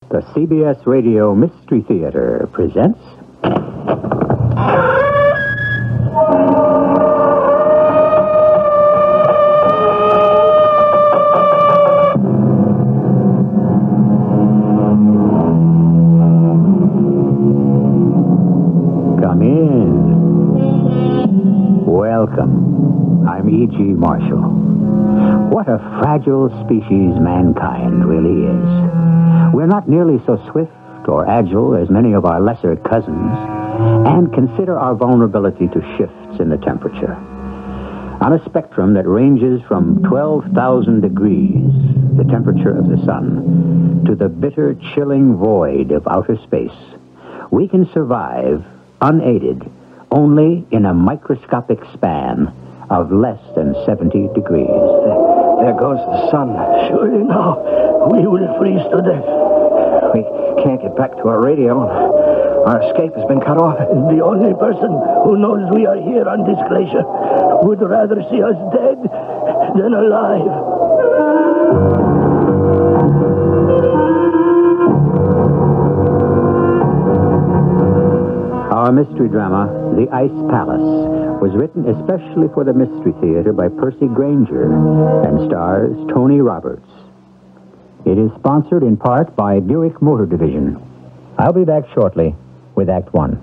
The CBS Radio Mystery Theater presents... Come in. Welcome. I'm E.G. Marshall. What a fragile species mankind really is. We're not nearly so swift or agile as many of our lesser cousins, and consider our vulnerability to shifts in the temperature. On a spectrum that ranges from 12,000 degrees, the temperature of the sun, to the bitter, chilling void of outer space, we can survive unaided only in a microscopic span of less than 70 degrees. There goes the sun. Surely now, we will freeze to death. We can't get back to our radio. Our escape has been cut off. The only person who knows we are here on this glacier would rather see us dead than alive. Our mystery drama, The Ice Palace, was written especially for the Mystery Theater by Percy Granger and stars Tony Roberts. It is sponsored in part by Buick Motor Division. I'll be back shortly with Act One.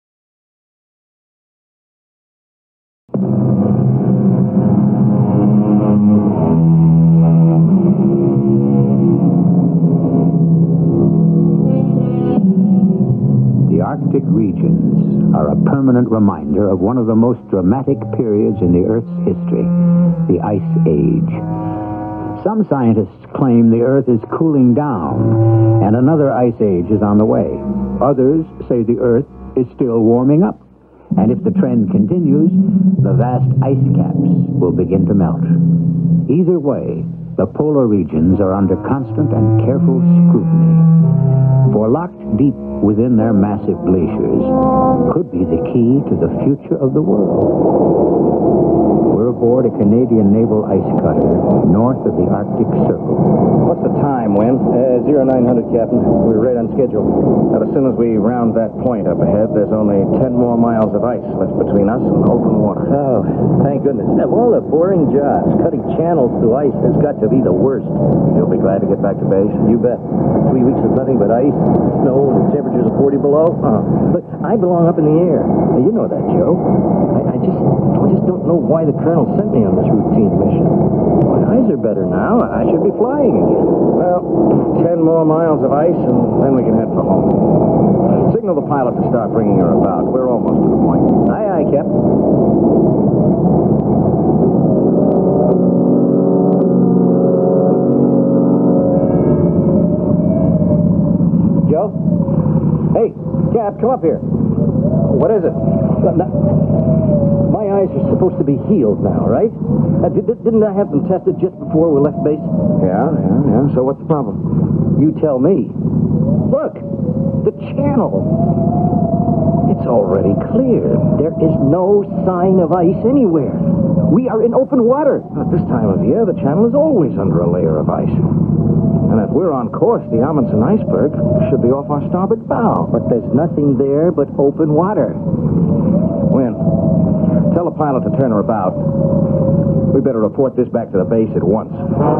The Arctic regions are a permanent reminder of one of the most dramatic periods in the Earth's history, the Ice Age. Some scientists claim the Earth is cooling down and another ice age is on the way. Others say the Earth is still warming up, and if the trend continues, the vast ice caps will begin to melt. Either way, the polar regions are under constant and careful scrutiny. For locked deep within their massive glaciers could be the key to the future of the world. We're aboard a Canadian naval ice cutter north of the Arctic Circle. What's the time, Win? 0900, Captain. We're right on schedule. Now, as soon as we round that point up ahead, there's only 10 more miles of ice left between us and open water. Oh, thank goodness. Of all the boring jobs, cutting channels through ice has got to be the worst. You'll be glad to get back to base? You bet. 3 weeks of nothing but ice, snow, and temperatures of 40 below. Look, I belong up in the air. Now, you know that, Joe. I just don't know why the colonel sent me on this routine mission. My eyes are better now. I should be flying again. Well, 10 more miles of ice, and then we can head for home. Signal the pilot to start bringing her about. We're almost to the point. Aye, aye, Captain. Joe? Hey, Cap, come up here. What is it? My eyes are supposed to be healed now, right? Didn't I have them tested just before we left base? Yeah. So what's the problem? You tell me. Look, the channel. It's already clear. There is no sign of ice anywhere. We are in open water. At this time of year, the channel is always under a layer of ice. And if we're on course, the Amundsen iceberg should be off our starboard bow. But there's nothing there but open water. Win. Tell the pilot to turn her about. We better report this back to the base at once.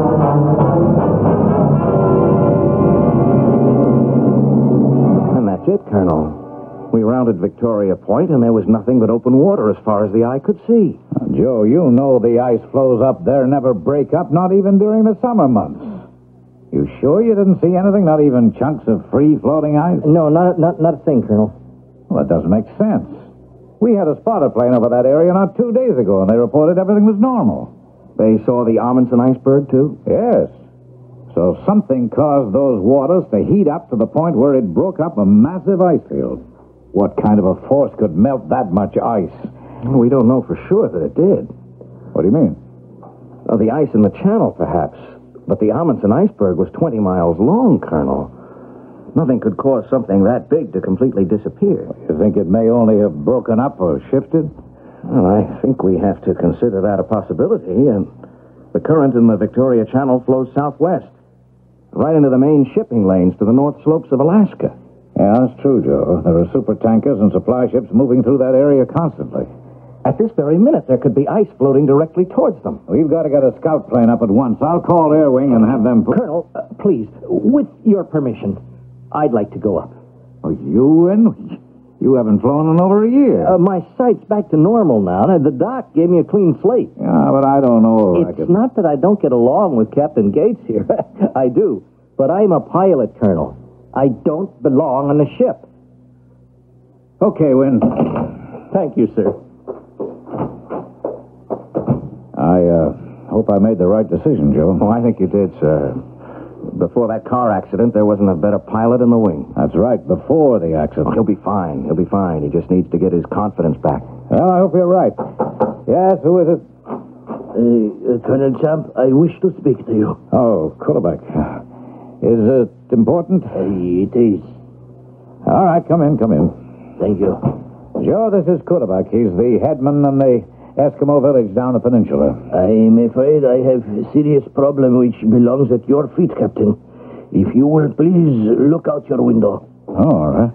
And that's it, Colonel. We rounded Victoria Point, and there was nothing but open water as far as the eye could see. Joe, you know the ice floes up there never break up, not even during the summer months. You sure you didn't see anything, not even chunks of free-floating ice? No, not a thing, Colonel. Well, that doesn't make sense. We had a spotter plane over that area not 2 days ago, and they reported everything was normal. They saw the Amundsen iceberg, too? Yes. So something caused those waters to heat up to the point where it broke up a massive ice field. What kind of a force could melt that much ice? We don't know for sure that it did. What do you mean? The ice in the channel, perhaps. But the Amundsen iceberg was 20 miles long, Colonel. Nothing could cause something that big to completely disappear. You think it may only have broken up or shifted? Well, I think we have to consider that a possibility. And the current in the Victoria Channel flows southwest. right into the main shipping lanes to the north slopes of Alaska. Yeah, that's true, Joe. There are supertankers and supply ships moving through that area constantly. At this very minute, there could be ice floating directly towards them. We've got to get a scout plane up at once. I'll call Air Wing and have them... Colonel, please, with your permission, I'd like to go up. Oh, you in? You haven't flown in over a year. My sight's back to normal now. The doc gave me a clean slate. Yeah, but I don't know. It's not that I don't get along with Captain Gates here. I do. But I'm a pilot, Colonel. I don't belong on a ship. Okay, Win. Thank you, sir. I hope I made the right decision, Joe. Oh, I think you did, sir. Before that car accident, there wasn't a better pilot in the wing. That's right, before the accident. Oh, he'll be fine. He'll be fine. He just needs to get his confidence back. Well, I hope you're right. Yes, who is it? Colonel Champ, I wish to speak to you. Oh, Kullebeck. Is it important? It is. All right, come in. Thank you. Joe, this is Kullebeck. He's the headman in the Eskimo village down the peninsula. I'm afraid I have a serious problem which belongs at your feet, Captain. If you will please look out your window. All right.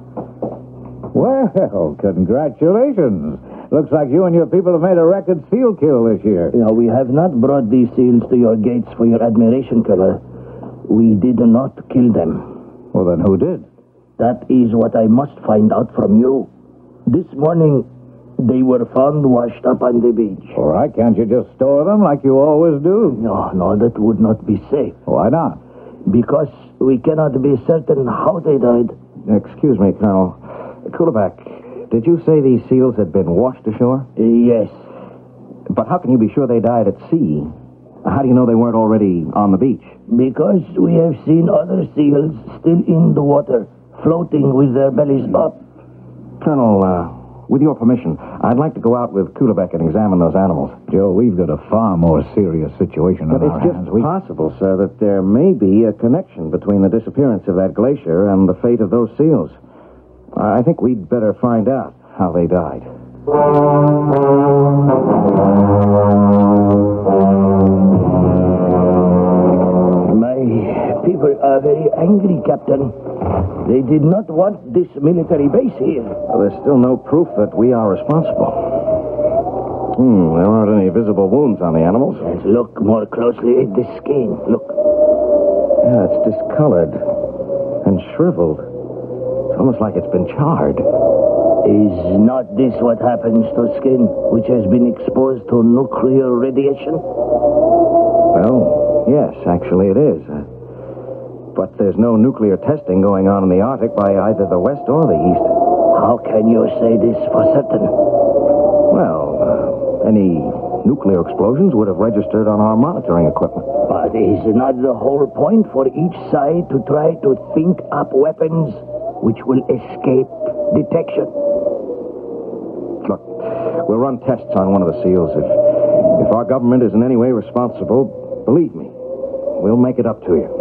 Well, congratulations. Looks like you and your people have made a record seal kill this year. No, we have not brought these seals to your gates for your admiration, Colonel. We did not kill them. Well, then who did? That is what I must find out from you. This morning, they were found washed up on the beach. All right, can't you just store them like you always do? No, that would not be safe. Why not? Because we cannot be certain how they died. Excuse me, Colonel. Kullebeck, did you say these seals had been washed ashore? Yes. But how can you be sure they died at sea? How do you know they weren't already on the beach? Because we have seen other seals still in the water, floating with their bellies up. Colonel, with your permission, I'd like to go out with Kullebeck and examine those animals. Joe, we've got a far more serious situation But on our it's hands. just possible, sir, that there may be a connection between the disappearance of that glacier and the fate of those seals. I think we'd better find out how they died. My people are very angry, Captain. They did not want this military base here. Well, there's still no proof that we are responsible. There aren't any visible wounds on the animals. Let's look more closely at the skin. Look. Yeah, it's discolored and shriveled. It's almost like it's been charred. Is not this what happens to skin which has been exposed to nuclear radiation? Well, yes, actually it is. But there's no nuclear testing going on in the Arctic by either the west or the east. How can you say this for certain? Well, any nuclear explosions would have registered on our monitoring equipment. But is not the whole point for each side to try to think up weapons which will escape detection? Look, we'll run tests on one of the seals. If our government is in any way responsible, believe me, we'll make it up to you.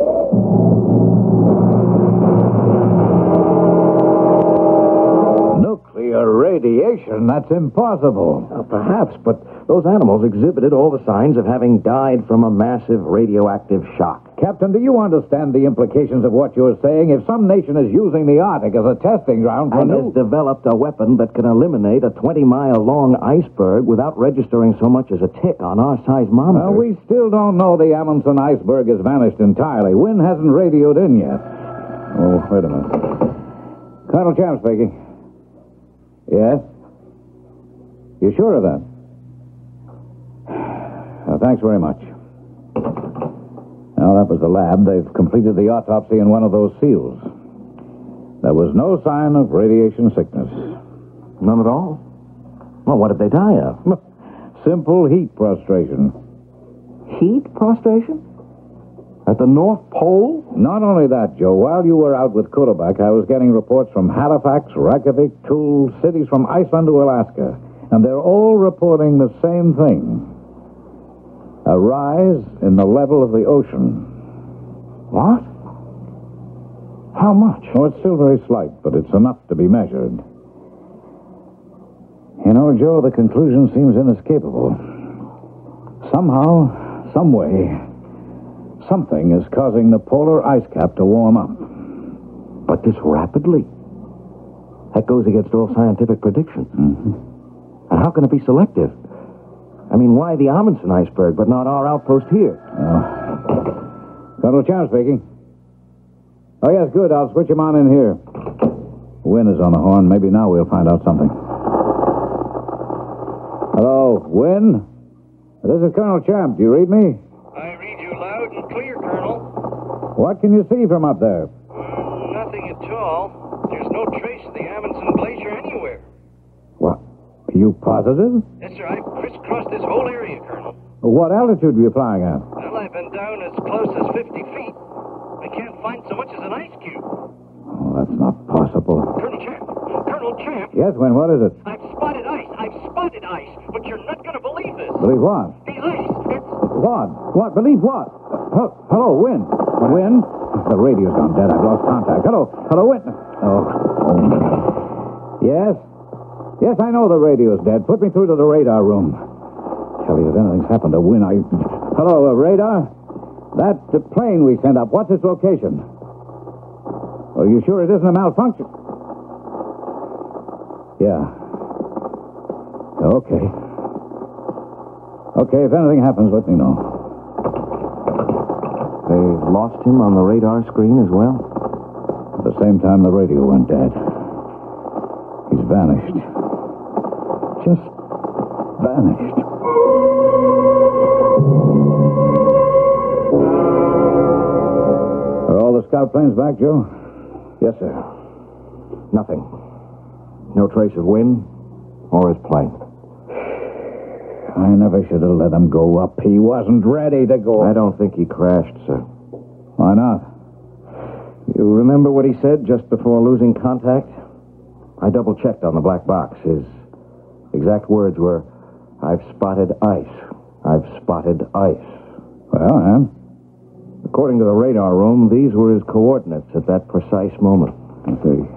Nuclear radiation? That's impossible. Perhaps, but those animals exhibited all the signs of having died from a massive radioactive shock. Captain, do you understand the implications of what you're saying? If some nation is using the Arctic as a testing ground for And has developed a weapon that can eliminate a 20-mile-long iceberg without registering so much as a tick on our seismometer. Well, we still don't know the Amundsen iceberg has vanished entirely. Wynn hasn't radioed in yet. Oh, wait a minute. Colonel Champ speaking. Yes? You sure of that? Thanks very much. Now, that was the lab. They've completed the autopsy in one of those seals. There was no sign of radiation sickness. None at all? Well, what did they die of? Simple heat prostration. Heat prostration? At the North Pole? Not only that, Joe. While you were out with Kullebeck, I was getting reports from Halifax, Reykjavik, Toul, cities from Iceland to Alaska. And they're all reporting the same thing. A rise in the level of the ocean. What? How much? Oh, it's still very slight, but it's enough to be measured. You know, Joe, the conclusion seems inescapable. Somehow, some way, Something is causing the polar ice cap to warm up. But this rapidly? That goes against all scientific predictions. Mm-hmm. And how can it be selective? I mean, why the Amundsen iceberg, but not our outpost here? Colonel Champ speaking. Oh, yes, good. I'll switch him on in here. Wynn is on the horn. Maybe now we'll find out something. Hello, Wynn? This is Colonel Champ. Do you read me? I read you loud and clear, Colonel. What can you see from up there? Nothing at all. There's no trace of the Amundsen Glacier anywhere. What? Are you positive? Yes, sir. I've crisscrossed this whole area, Colonel. What altitude were you flying at? Well, I've been down as close as 50 feet. I can't find so much as an ice cube. Oh, that's not possible. Colonel Champ! Colonel Champ! Yes, Wynn, what is it? I've spotted ice! I've spotted ice! But you're not going to believe this! Believe what? The ice! It's... What? What? Believe what? Hello, Wynn. Wynn? The radio's gone dead. I've lost contact. Hello, Wynn. Oh. Yes? Yes, I know the radio's dead. Put me through to the radar room. Tell you, if anything's happened to Wynn, Hello, radar? That plane we sent up, what's its location? Are you sure it isn't a malfunction? Yeah. Okay. Okay, if anything happens, let me know. They've lost him on the radar screen as well? At the same time, the radio went dead. He's vanished. Just vanished. Are all the scout planes back, Joe? Yes, sir. Nothing. No trace of Wynn or his plane. I never should have let him go up. He wasn't ready to go. I don't think he crashed, sir. Why not? You remember what he said just before losing contact? I double-checked on the black box. His exact words were, "I've spotted ice. I've spotted ice." Well, and? According to the radar room, these were his coordinates at that precise moment. I see.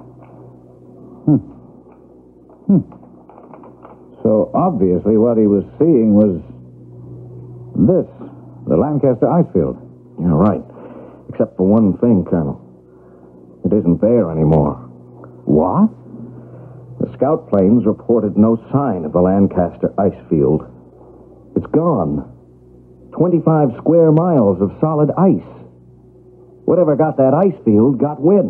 So obviously what he was seeing was this, the Lancaster ice field. Yeah, right. Except for one thing, Colonel. It isn't there anymore. What? The scout planes reported no sign of the Lancaster ice field. It's gone. 25 square miles of solid ice. Whatever got that ice field got Wynn.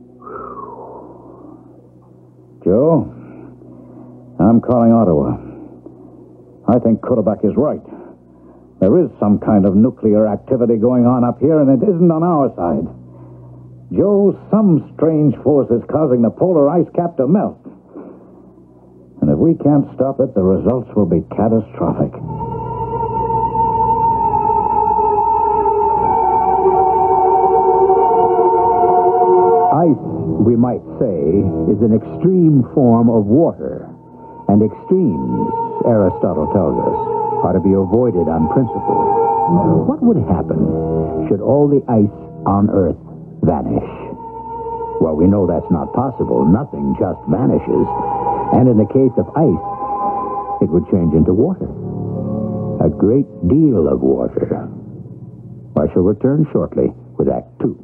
Joe, I'm calling Ottawa. I think Cuddeback is right. There is some kind of nuclear activity going on up here, and it isn't on our side. Joe, some strange force is causing the polar ice cap to melt. And if we can't stop it, the results will be catastrophic. Ice, we might say, is an extreme form of water. And extremes, Aristotle tells us, are to be avoided on principle. What would happen should all the ice on Earth vanish? Well, we know that's not possible. Nothing just vanishes. And in the case of ice, it would change into water. A great deal of water. I shall return shortly with Act 2.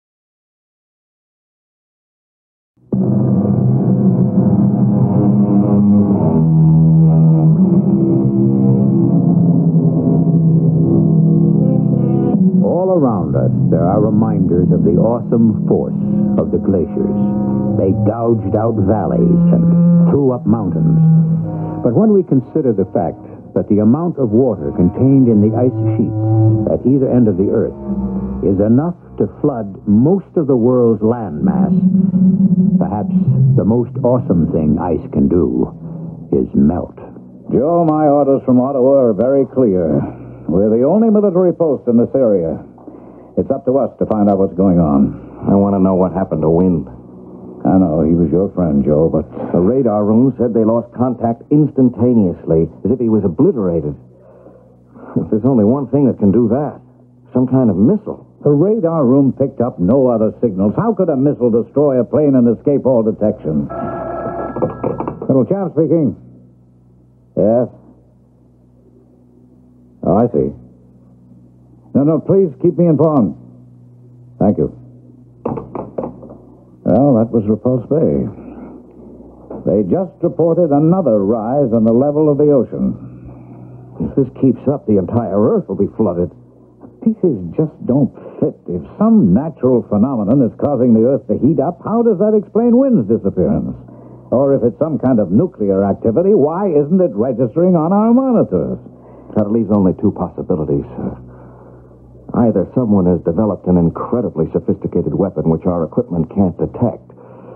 All around us, there are reminders of the awesome force of the glaciers. They gouged out valleys and threw up mountains. But when we consider the fact that the amount of water contained in the ice sheets at either end of the Earth is enough to flood most of the world's land mass, perhaps the most awesome thing ice can do is melt. Joe, my orders from Ottawa are very clear. We're the only military post in this area. It's up to us to find out what's going on. I want to know what happened to Wynn. I know, he was your friend, Joe, but... The radar room said they lost contact instantaneously, as if he was obliterated. There's only one thing that can do that. Some kind of missile. The radar room picked up no other signals. How could a missile destroy a plane and escape all detection? Colonel Champ speaking. Yes? Oh, I see. No, please keep me informed. Thank you. Well, that was Repulse Bay. They just reported another rise in the level of the ocean. If this keeps up, the entire Earth will be flooded. Pieces just don't fit. If some natural phenomenon is causing the Earth to heat up, how does that explain wind's disappearance? Or if it's some kind of nuclear activity, why isn't it registering on our monitors? That leaves only two possibilities. Either someone has developed an incredibly sophisticated weapon which our equipment can't detect,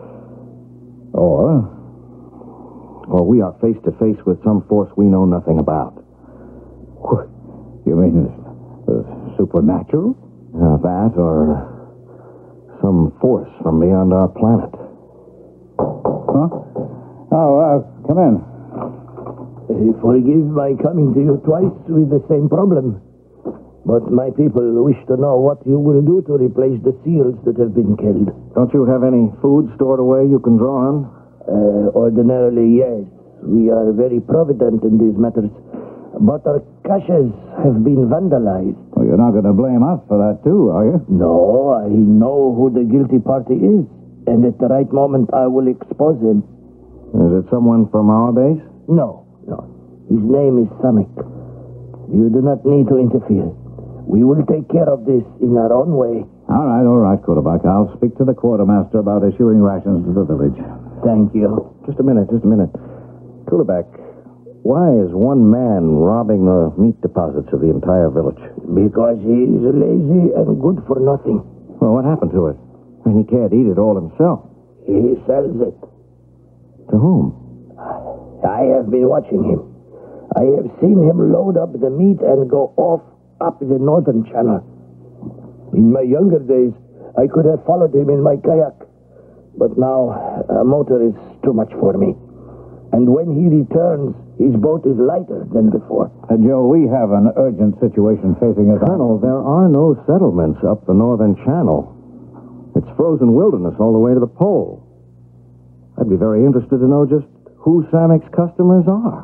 or we are face to face with some force we know nothing about. You mean supernatural? That or some force from beyond our planet. Huh? Oh, come in. Forgive my coming to you twice with the same problem. But my people wish to know what you will do to replace the seals that have been killed. Don't you have any food stored away you can draw on? Ordinarily, yes. We are very provident in these matters. But our caches have been vandalized. Well, you're not going to blame us for that, too, are you? No, I know who the guilty party is. And at the right moment, I will expose him. Is it someone from our base? No. His name is Samek. You do not need to interfere. We will take care of this in our own way. All right, Quarterback. I'll speak to the quartermaster about issuing rations to the village. Thank you. Just a minute. Quarterback, why is one man robbing the meat deposits of the entire village? Because he is lazy and good for nothing. Well, what happened to it? I mean, he can't eat it all himself. He sells it. To whom? I have been watching him. I have seen him load up the meat and go off up the northern channel. In my younger days, I could have followed him in my kayak. But now, a motor is too much for me. And when he returns, his boat is lighter than before. Joe, we have an urgent situation facing us. Colonel, there are no settlements up the northern channel. It's frozen wilderness all the way to the pole. I'd be very interested to know just who Samek's customers are.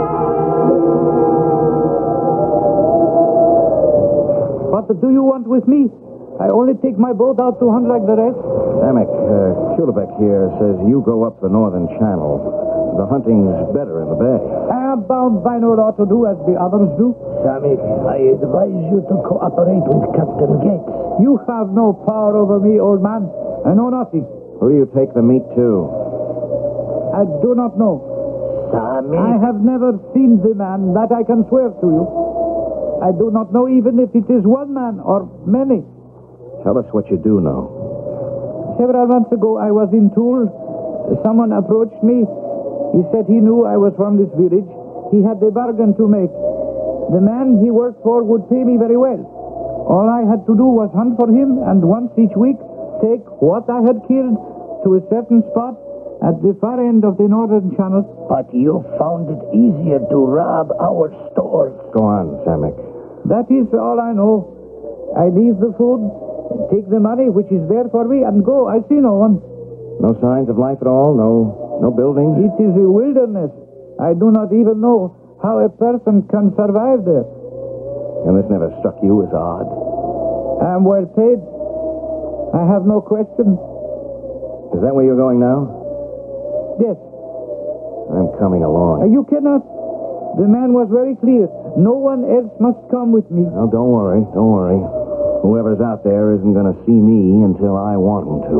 What do you want with me? I only take my boat out to hunt like the rest. Samek, Kulebek here says you go up the northern channel. The hunting's better in the bay. I am bound by no law to do as the others do. Samek, I advise you to cooperate with Captain Gates. You have no power over me, old man. I know nothing. Who do you take the meat to? I do not know. Samek? I have never seen the man, that I can swear to you. I do not know even if it is one man or many. Tell us what you do know. Several months ago, I was in Toul. Someone approached me. He said he knew I was from this village. He had a bargain to make. The man he worked for would pay me very well. All I had to do was hunt for him, and once each week, take what I had killed to a certain spot at the far end of the northern channel. But you found it easier to rob our stores. Go on, Samek. That is all I know. I leave the food, take the money which is there for me, and go. I see no one. No signs of life at all? No buildings? It is a wilderness. I do not even know how a person can survive there. And this never struck you as odd? I am well paid. I have no question. Is that where you're going now? Yes. I'm coming along. You cannot. The man was very clear. No one else must come with me. Well, don't worry. Whoever's out there isn't going to see me until I want him to.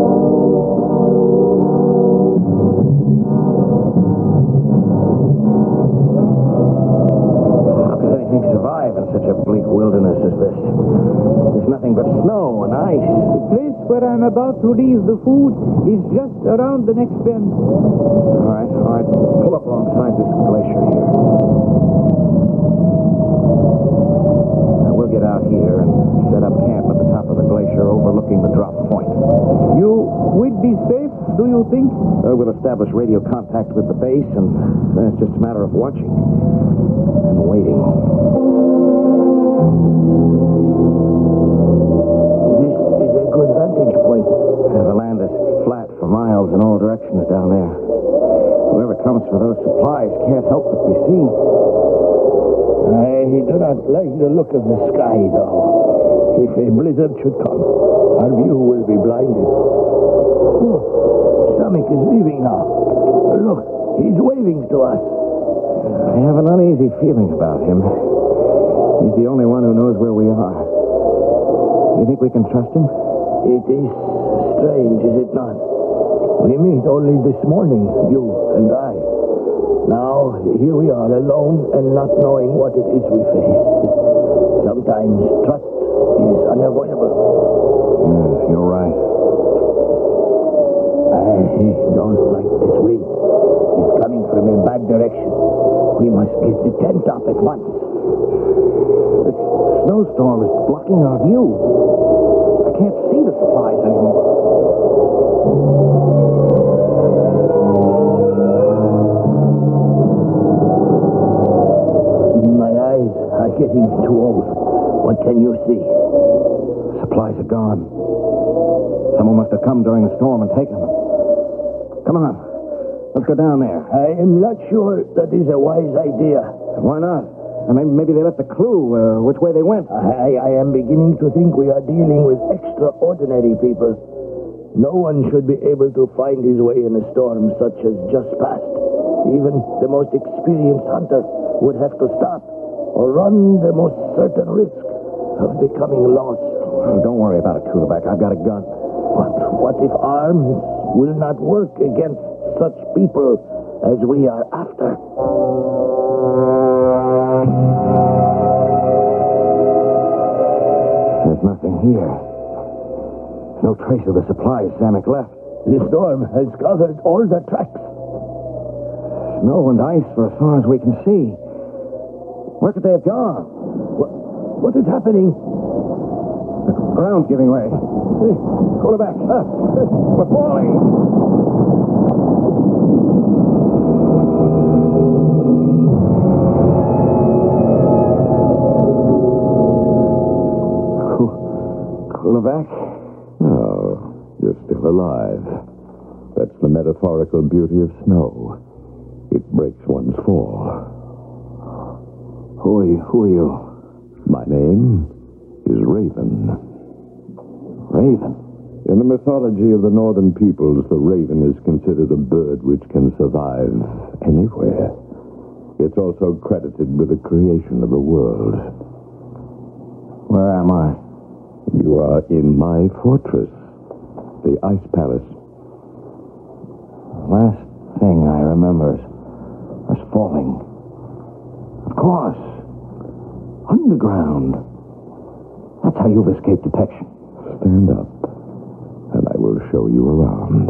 How could anything survive in such a bleak wilderness as this? There's nothing but snow and ice. The place where I'm about to leave the food is just around the next bend. All right. Pull up alongside this glacier here. Now, we'll get out here and set up camp at the top of the glacier overlooking the drop point. You will be safe, do you think? We'll establish radio contact with the base, and then it's just a matter of watching and waiting. This is a good vantage point. The land is flat for miles in all directions down there. Whoever comes for those supplies can't help but be seen. I do not like the look of the sky, though. If a blizzard should come, our view will be blinded. Oh, Samik is leaving now. Look, he's waving to us. I have an uneasy feeling about him. He's the only one who knows where we are. You think we can trust him? It is strange, is it not? We meet only this morning, you and I. Now, here we are alone and not knowing what it is we face. Sometimes trust is unavoidable. Yes, you're right. I don't like this wind. It's coming from a bad direction. We must get the tent up at once. This snowstorm is blocking our view. I can't see the supplies anymore. My eyes are getting too old. What can you see? Supplies are gone. Someone must have come during the storm and taken them. Come on. Let's go down there. I am not sure that is a wise idea. Why not? Maybe they left a clue which way they went. I am beginning to think we are dealing with extraordinary people. No one should be able to find his way in a storm such as just passed. Even the most experienced hunter would have to stop or run the most certain risk of becoming lost. Oh, don't worry about it, Kulabak. I've got a gun. But what if arms will not work against such people as we are after? There's nothing here. No trace of the supplies Samik left. The storm has covered all the tracks. Snow and ice for as far as we can see. Where could they have gone? What is happening? The ground's giving way. Pull it back. We're falling. Kulabak? Oh, you're still alive. That's the metaphorical beauty of snow. It breaks one's fall. Who are you? My name is Raven. Raven? In the mythology of the northern peoples, the raven is considered a bird which can survive anywhere. It's also credited with the creation of the world. Where am I? You are in my fortress, the Ice Palace. The last thing I remember is us falling. Of course. Underground. That's how you've escaped detection. Stand up, and I will show you around.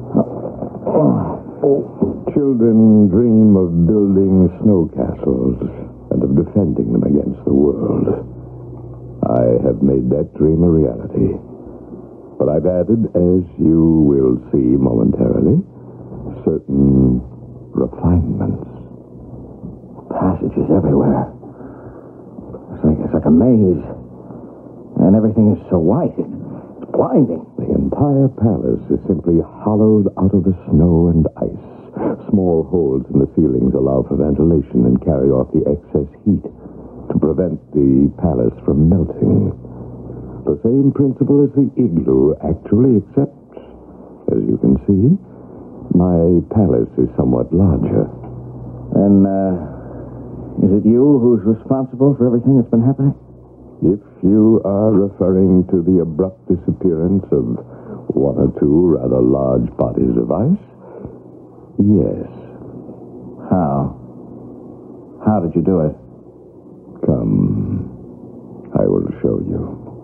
Children dream of building snow castles and of defending them against the world. I have made that dream a reality. But I've added, as you will see momentarily, certain refinements. Passages everywhere. It's like a maze. And everything is so white. It's blinding. The entire palace is simply hollowed out of the snow and ice. Small holes in the ceilings allow for ventilation and carry off the excess heat to prevent the palace from melting. The same principle as the igloo, actually, except, as you can see, my palace is somewhat larger. And, is it you who's responsible for everything that's been happening? If you are referring to the abrupt disappearance of one or two rather large bodies of ice, yes. How? How did you do it? Come, I will show you.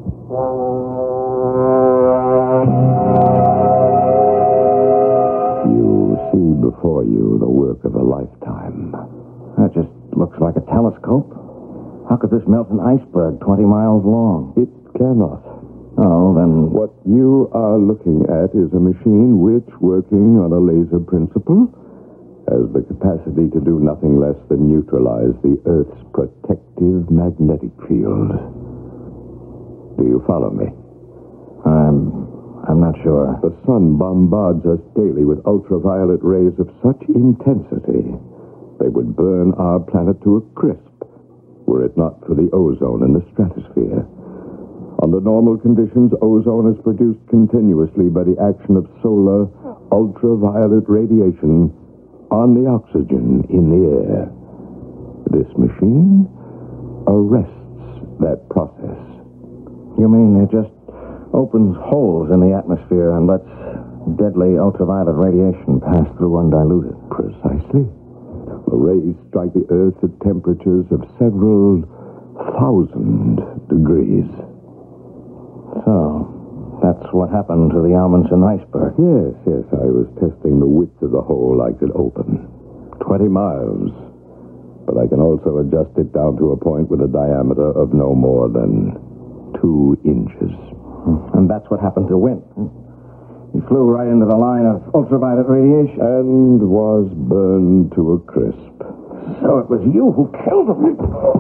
You see before you the work of a lifetime. That just looks like a telescope. How could this melt an iceberg 20 miles long? It cannot. Oh, then... What you are looking at is a machine which, working on a laser principle, has the capacity to do nothing less than neutralize the Earth's protective magnetic field. Do you follow me? I'm not sure. The sun bombards us daily with ultraviolet rays of such intensity they would burn our planet to a crisp. were it not for the ozone in the stratosphere. Under normal conditions, ozone is produced continuously by the action of solar ultraviolet radiation on the oxygen in the air. This machine arrests that process. You mean it just opens holes in the atmosphere and lets deadly ultraviolet radiation pass through undiluted? Precisely. The rays strike the Earth at temperatures of several thousand degrees. So, that's what happened to the Amundsen iceberg. Yes, I was testing the width of the hole I could open. 20 miles. But I can also adjust it down to a point with a diameter of no more than 2 inches. And that's what happened to Wynn. He flew right into the line of ultraviolet radiation. And was burned to a crisp. So it was you who killed him.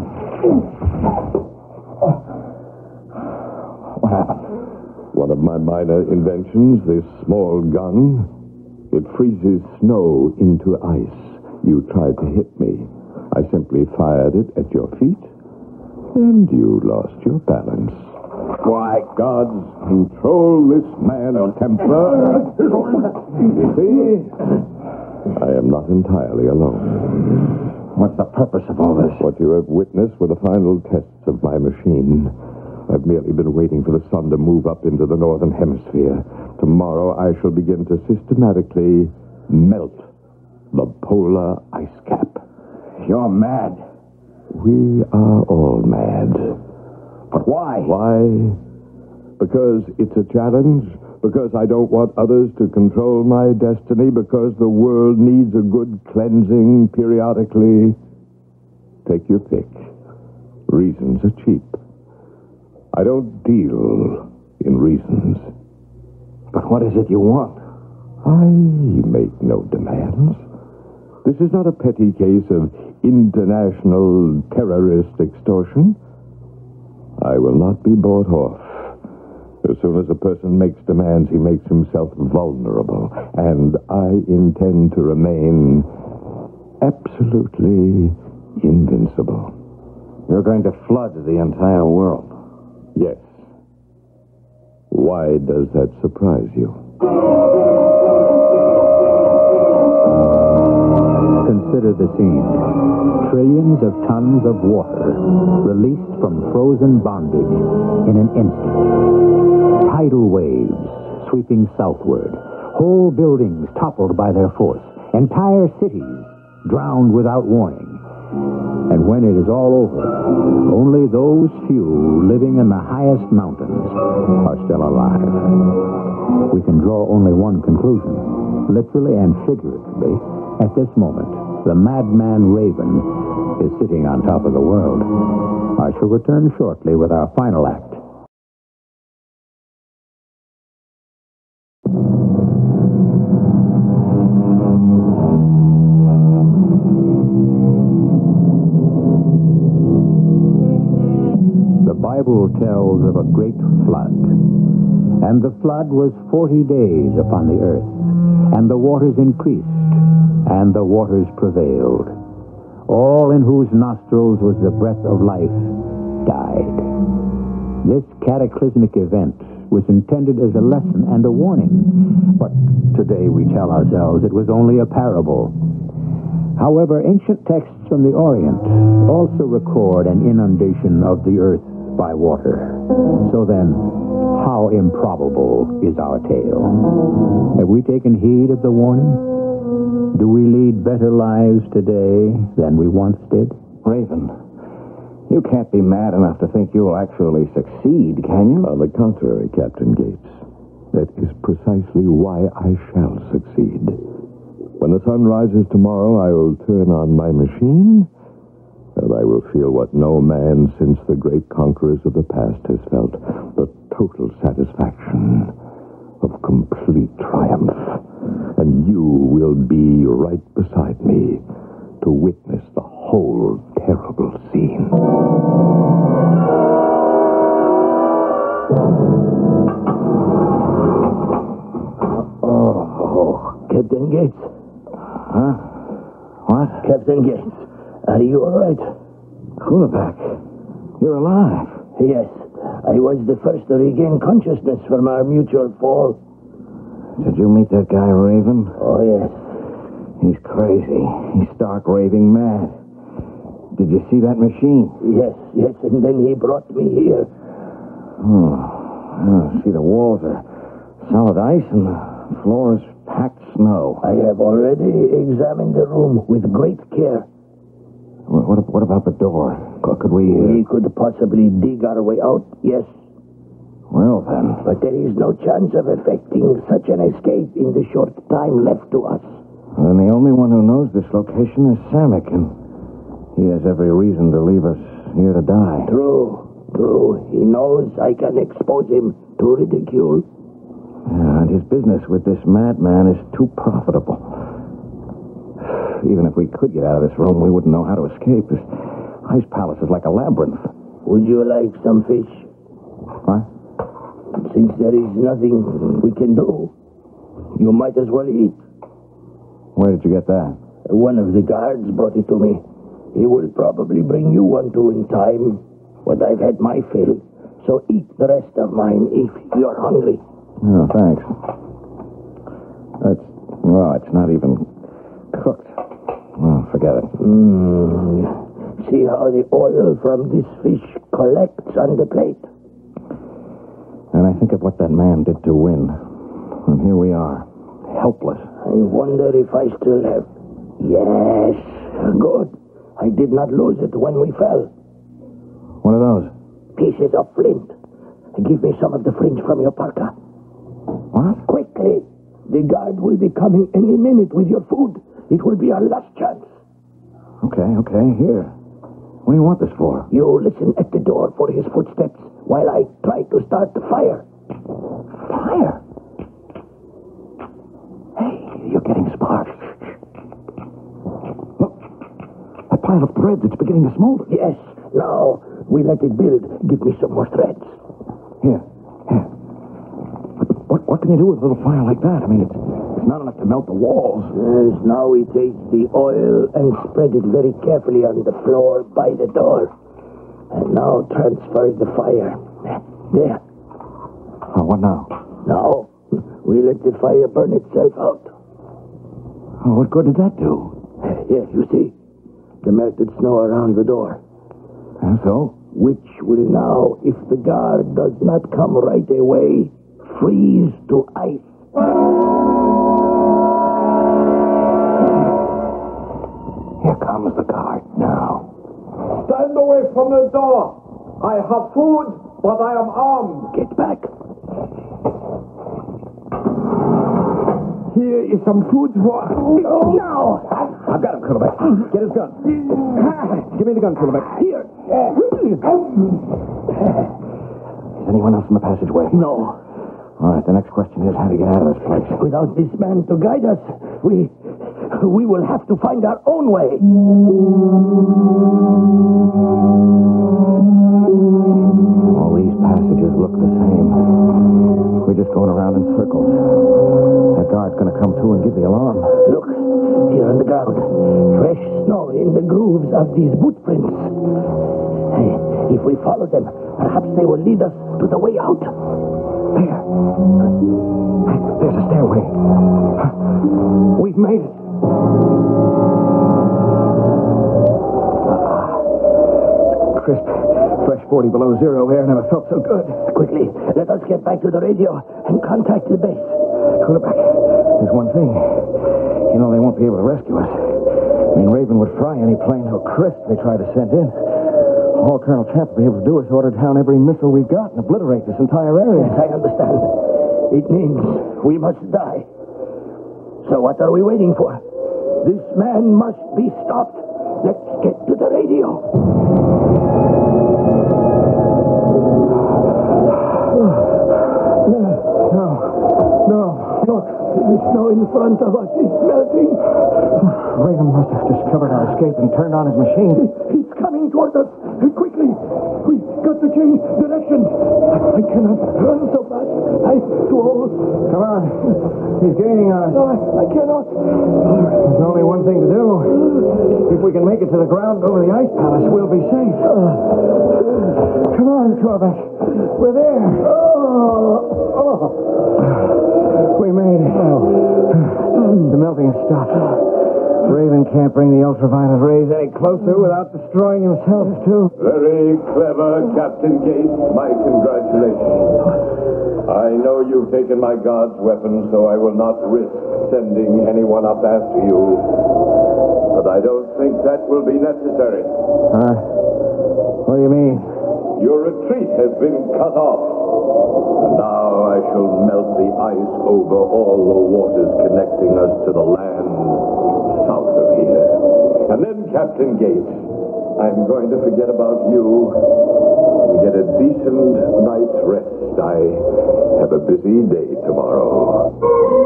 What happened? One of my minor inventions, this small gun, it freezes snow into ice. You tried to hit me. I simply fired it at your feet, and you lost your balance. Why, gods, control this man's temper. You see, I am not entirely alone. What's the purpose of all this? What you have witnessed were the final tests of my machine. I've merely been waiting for the sun to move up into the northern hemisphere. Tomorrow I shall begin to systematically melt the polar ice cap. You're mad. We are all mad. But why? Why? Because it's a challenge. Because I don't want others to control my destiny. Because the world needs a good cleansing periodically. Take your pick. Reasons are cheap. I don't deal in reasons. But what is it you want? I make no demands. This is not a petty case of international terrorist extortion. I will not be bought off. As soon as a person makes demands, he makes himself vulnerable. And I intend to remain absolutely invincible. You're going to flood the entire world. Yes. Why does that surprise you? Consider the scene. Trillions of tons of water released from frozen bondage in an instant. Tidal waves sweeping southward. Whole buildings toppled by their force. Entire cities drowned without warning. And when it is all over, only those few living in the highest mountains are still alive. We can draw only one conclusion. Literally and figuratively, at this moment, the madman Raven is sitting on top of the world. I shall return shortly with our final act. The Bible tells of a great flood. And the flood was 40 days upon the earth, and the waters increased, and the waters prevailed. All in whose nostrils was the breath of life died. This cataclysmic event was intended as a lesson and a warning, but today we tell ourselves it was only a parable. However, ancient texts from the Orient also record an inundation of the earth by water. So then, how improbable is our tale? Have we taken heed of the warning? Do we lead better lives today than we once did? Raven, you can't be mad enough to think you'll actually succeed, can you? On the contrary, Captain Gates. That is precisely why I shall succeed. When the sun rises tomorrow, I will turn on my machine, and I will feel what no man since the great conquerors of the past has felt, the total satisfaction of complete triumph. And you will be right beside me to witness the whole terrible scene. Oh, Captain Gates. Huh? What? Captain Gates, are you all right? Kulabak, you're alive. Yes, I was the first to regain consciousness from our mutual fall. Did you meet that guy, Raven? Oh, yes. He's crazy. He's stark raving mad. Did you see that machine? Yes, and then he brought me here. See, the walls are solid ice and the floor is packed snow. I have already examined the room with great care. What about the door? Could we... We could possibly dig our way out, yes. Well, then. But there is no chance of effecting such an escape in the short time left to us. Then the only one who knows this location is Samek, and he has every reason to leave us here to die. True. He knows I can expose him to ridicule. Yeah, and his business with this madman is too profitable. Even if we could get out of this room, we wouldn't know how to escape. This ice palace is like a labyrinth. Would you like some fish? What? Since there is nothing we can do, you might as well eat. Where did you get that? One of the guards brought it to me. He will probably bring you one too in time, but I've had my fill. So eat the rest of mine if you're hungry. Oh, thanks. It's not even cooked. Oh, forget it. See how the oil from this fish collects on the plate? And I think of what that man did to win. And here we are, helpless. I wonder if I still have... Yes, good. I did not lose it when we fell. What are those? Pieces of flint. Give me some of the fringe from your parka. What? Quickly. The guard will be coming any minute with your food. It will be our last chance. Okay, here. What do you want this for? You listen at the door for his footsteps while I try to start the fire. Fire? Hey, you're getting sparks. Look, that pile of threads, it's beginning to smolder. Yes, now we let it build. Give me some more threads. Here. What can you do with a little fire like that? I mean, it's not enough to melt the walls. Yes, now we take the oil and spread it very carefully on the floor by the door. And now transfer the fire. There. Oh, what now? Now, we let the fire burn itself out. Oh, what good did that do? Here, you see. The melted snow around the door. And so? Which will now, if the guard does not come right away, freeze to ice. Here comes the guard now. Stand away from the door. I have food, but I am armed. Get back. Here is some food for... No! I've got him, Kulabak. Get his gun. Give me the gun, Kulabak. Here. Is anyone else in the passageway? No. All right, the next question is how to get out of this place. Without this man to guide us, we will have to find our own way. All these passages look the same. We're just going around in circles. That guard's going to come to and give the alarm. Look, here on the ground. Fresh snow in the grooves of these boot prints. Hey, if we follow them, perhaps they will lead us to the way out. There. There's a stairway. We've made it. Crisp, fresh 40 below zero air never felt so good. Quickly, let us get back to the radio and contact the base. Kulabak, there's one thing. You know, they won't be able to rescue us. I mean, Raven would fry any plane to a crisp they try to send in. All Colonel Champ will be able to do is order down every missile we've got and obliterate this entire area. Yes, I understand. It means we must die. So what are we waiting for? This man must be stopped. Let's get to the radio. No. Look, The snow in front of us is melting. Raven must have discovered our escape and turned on his machine. He's coming toward us. Quickly. We've got to change direction. I cannot run so fast. I'm too old. Come on. He's gaining on us. No, I cannot. There's only one thing to do. If we can make it to the ground over the ice palace, we'll be safe. Come on, Korvac. We're there. We made it. The melting has stopped. Raven can't bring the ultraviolet rays any closer without destroying himself, too. Very clever, Captain Gates. My congratulations. I know you've taken my God's weapon, so I will not risk sending anyone up after you. But I don't think that will be necessary. What do you mean? Your retreat has been cut off. And now I shall melt the ice over all the waters connecting us to the land south of here. And then, Captain Gates, I'm going to forget about you and get a decent night's rest. I have a busy day tomorrow.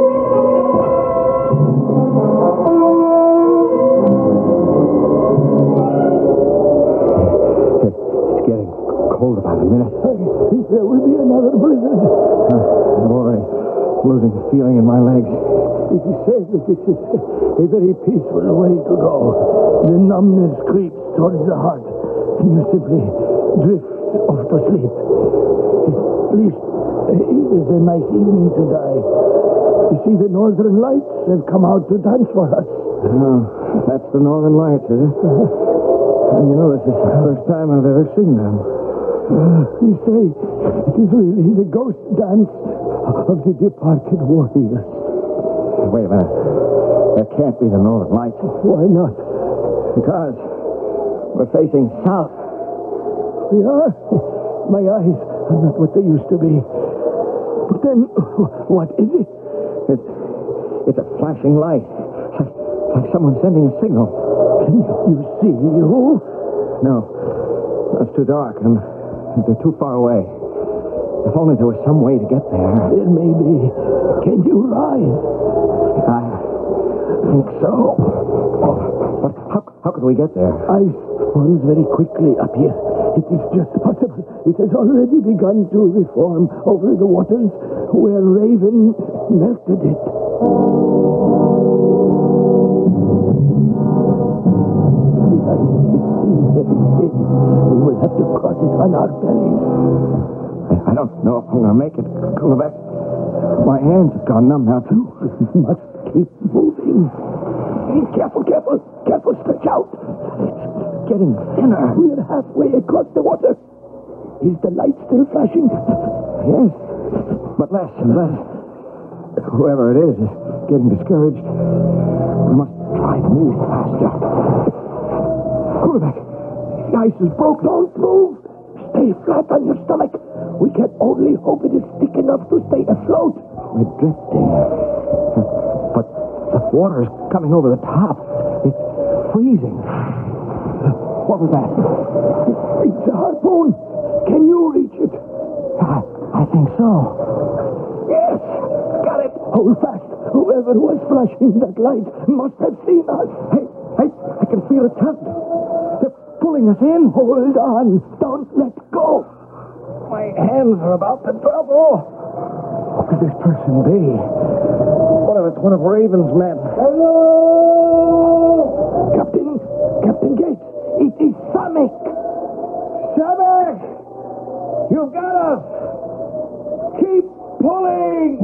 It's getting cold by the minute. I think there will be another blizzard. I'm already losing the feeling in my legs. It is said that this is a very peaceful way to go. The numbness creeps towards the heart, and you simply drift off to sleep. At least it is a nice evening to die. You see, the northern lights have come out to dance for us. Oh, that's the northern lights, is it? You know, this is the first time I've ever seen them. They say it is really the ghost dance of the departed warriors. Wait a minute. That can't be the northern lights. Why not? Because we're facing south. We are? My eyes are not what they used to be. But then, what is it? It's a flashing light. Like someone sending a signal. Can you see you? No. It's too dark and they're too far away. If only there was some way to get there. There may be. Can you rise? I think so. But how could we get there? Ice forms very quickly up here. It is just possible. It has already begun to reform over the waters where Raven melted it. We will have to cross it on our bellies. I don't know if I'm going to make it, Kulebeck. My hands have gone numb now, too. We must keep moving. Careful, careful. Careful, stretch out. It's getting thinner. We're halfway across the water. Is the light still flashing? Yes, but less and less. Whoever it is getting discouraged. We must try to move faster. Kulebeck, the ice is broken. Don't move. Stay flat on your stomach. We can only hope it is thick enough to stay afloat. We're drifting. But the water's coming over the top. It's freezing. What was that? It's a harpoon. Can you reach it? I think so. Yes. Got it. Hold fast. Whoever was flashing that light must have seen us. Hey, I can feel it tug. They're pulling us in. Hold on. Don't let go. My hands are about to double. What could this person be? What if it's one of Raven's men? Hello! Captain Gates, it is Samek. Samek! You've got us! Keep pulling!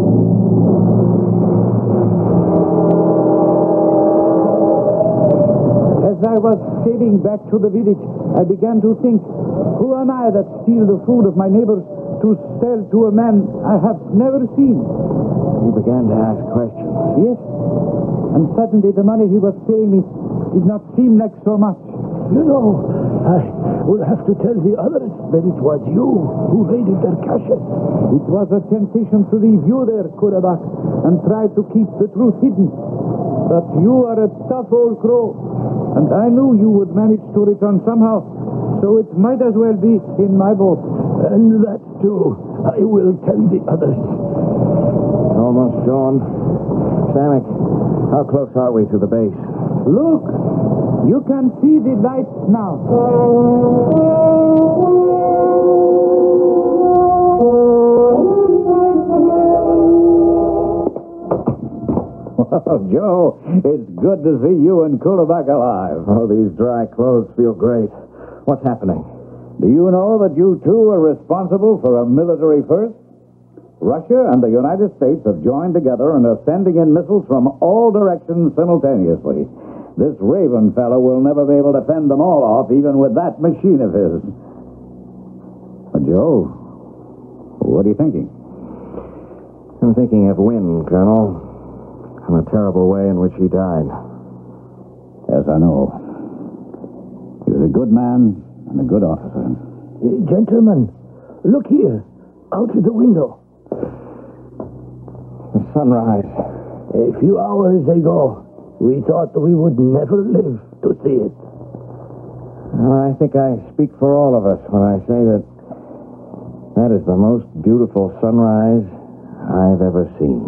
As I was sailing back to the village, I began to think, who am I that steal the food of my neighbors to sell to a man I have never seen? You began to ask questions. Yes. And suddenly the money he was paying me did not seem like so much. You know, I will have to tell the others that it was you who raided their caches. It was a temptation to leave you there, Kulebeck, and try to keep the truth hidden. But you are a tough old crow, and I knew you would manage to return somehow, so it might as well be in my boat. And that, too, I will tell the others. Almost dawn. Samek, how close are we to the base? Look! You can see the lights now. Well, Joe, it's good to see you and Kulabak alive. Oh, these dry clothes feel great. What's happening? Do you know that you two are responsible for a military first? Russia and the United States have joined together and are sending in missiles from all directions simultaneously. This Raven fellow will never be able to fend them all off, even with that machine of his. Joe, what are you thinking? I'm thinking of Wynne, Colonel, and the terrible way in which he died. Yes, I know. He was a good man and a good officer. Gentlemen, look here, out of the window. The sunrise. A few hours ago, we thought we would never live to see it. Well, I think I speak for all of us when I say that that is the most beautiful sunrise I've ever seen.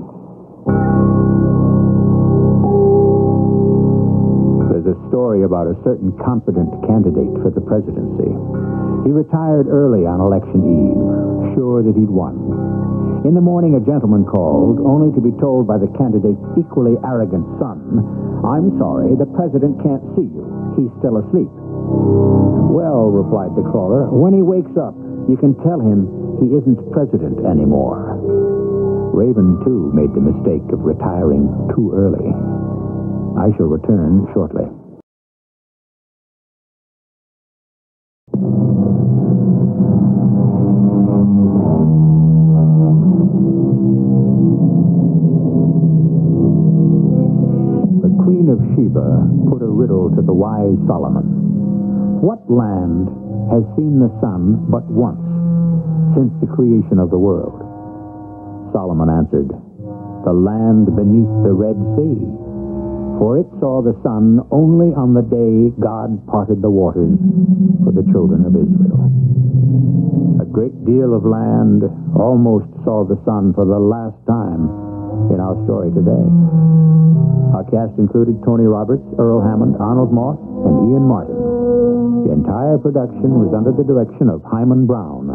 There's a story about a certain confident candidate for the presidency. He retired early on election eve, sure that he'd won. In the morning, a gentleman called, only to be told by the candidate's equally arrogant son, "I'm sorry, the president can't see you. He's still asleep." "Well," replied the caller, "when he wakes up, you can tell him he isn't president anymore." Raven, too, made the mistake of retiring too early. I shall return shortly. The Queen of Sheba put a riddle to the wise Solomon. What land has seen the sun but once since the creation of the world? Solomon answered, "The land beneath the Red Sea. For it saw the sun only on the day God parted the waters for the children of Israel." A great deal of land almost saw the sun for the last time in our story today. Our cast included Tony Roberts, Earl Hammond, Arnold Moss, and Ian Martin. The entire production was under the direction of Hyman Brown.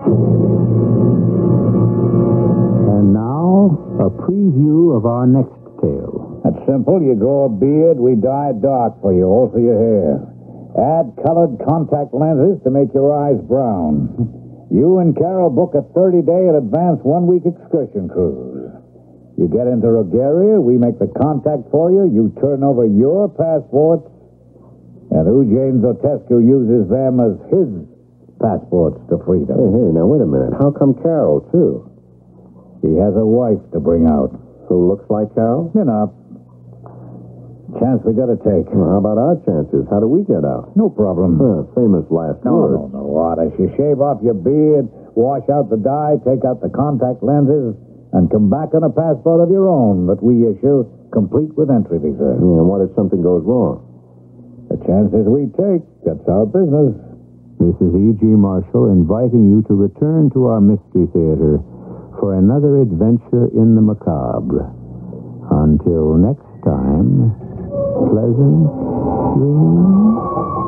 And now, a preview of our next tale. That's simple. You grow a beard, we dye it dark for you, alter your hair. Add colored contact lenses to make your eyes brown. You and Carol book a 30-day in advance 1-week excursion cruise. You get into Bulgaria, we make the contact for you, you turn over your passports, and Eugene Zotescu uses them as his passports to freedom. Hey, now wait a minute. How come Carol, too? He has a wife to bring out. Who looks like Carol? Enough. Chance we gotta take. Well, how about our chances? How do we get out? No problem. Famous last words. No, Otis. You shave off your beard, wash out the dye, take out the contact lenses, and come back on a passport of your own that we issue, complete with entry visa. And what if something goes wrong? The chances we take, that's our business. This is E.G. Marshall inviting you to return to our Mystery Theater for another adventure in the macabre. Until next time, pleasant dreams.